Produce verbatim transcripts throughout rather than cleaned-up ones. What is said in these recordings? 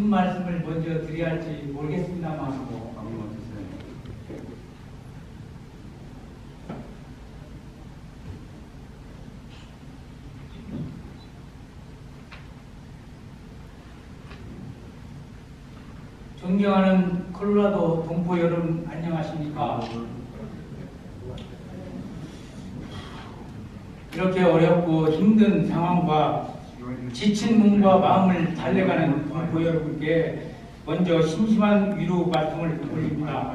말씀을 먼저 드려야 할지 모르겠습니다만 존경하는 콜로라도 동포 여러분 안녕하십니까? 이렇게 어렵고 힘든 상황과 지친 몸과 마음을 달래가는 동포 여러분께 먼저 심심한 위로 말씀을 올립니다.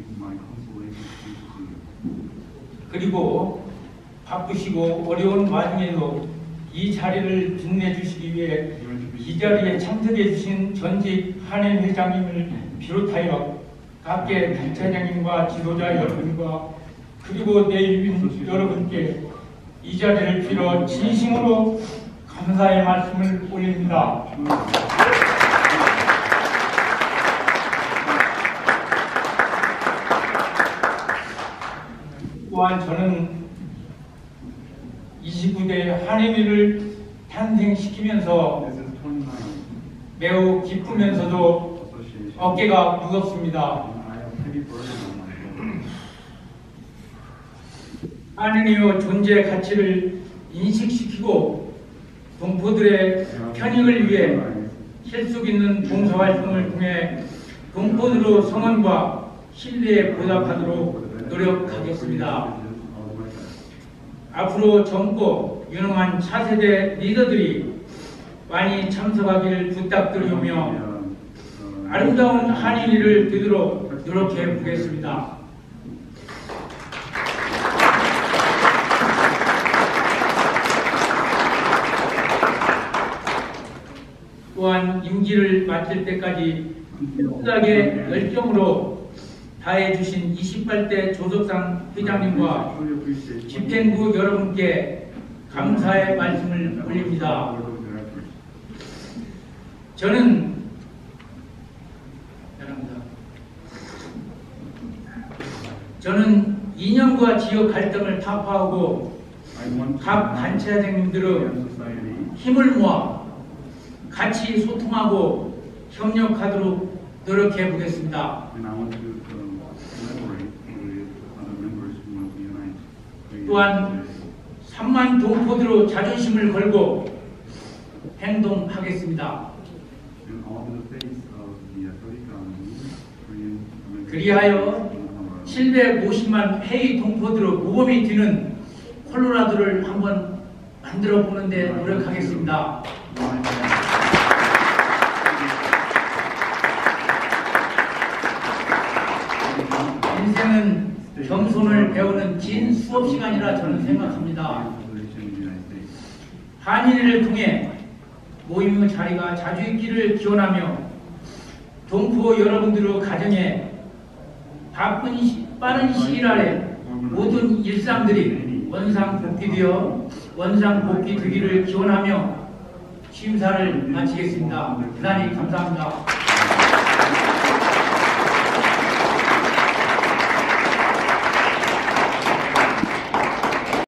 그리고 바쁘시고 어려운 와중에도 이 자리를 빛내주시기 위해 이 자리에 참석해 주신 전직 한인 회장님을 비롯하여 각계 단체장님과 지도자 여러분과 그리고 내일빈 여러분께 이 자리를 빌어 진심으로 감사의 말씀을 올립니다. 또한 저는 이십구 대 한인회를 탄생시키면서 매우 기쁘면서도 어깨가 무겁습니다. 한인회의 존재 가치를 인식시키고 동포들의 편익을 위해 실속 있는 봉사활동을 통해 동포들의 성원과 신뢰에 보답하도록 노력하겠습니다. 앞으로 젊고 유능한 차세대 리더들이 많이 참석하기를 부탁드리며 아름다운 한인회를 되도록 노력해 보겠습니다. 또한 임기를 마칠 때까지 끝나게 열정으로 다해주신 이십팔 대 조석상 회장님과 집행부 여러분께 감사의 말씀을 올립니다. 저는 저는 이념과 지역 갈등을 타파하고 각 단체장님들의 힘을 모아 같이 소통하고 협력하도록 노력해 보겠습니다. 또한 삼만 동포들의 자존심을 걸고 행동하겠습니다. 그리하여 칠백오십만 회의 동포들의 모범이 되는 콜로라도를 한번 만들어 보는 데 노력하겠습니다. 인생은 겸손을 배우는 긴 수업 시간이라 저는 생각합니다. 한인회를 통해 모임의 자리가 자주 있기를 기원하며 동포 여러분들의 가정에 바쁜 시, 빠른 시일 안에 모든 일상들이 원상복귀되어 원상복귀되기를 기원하며 취임사를 마치겠습니다. 대단히 감사합니다.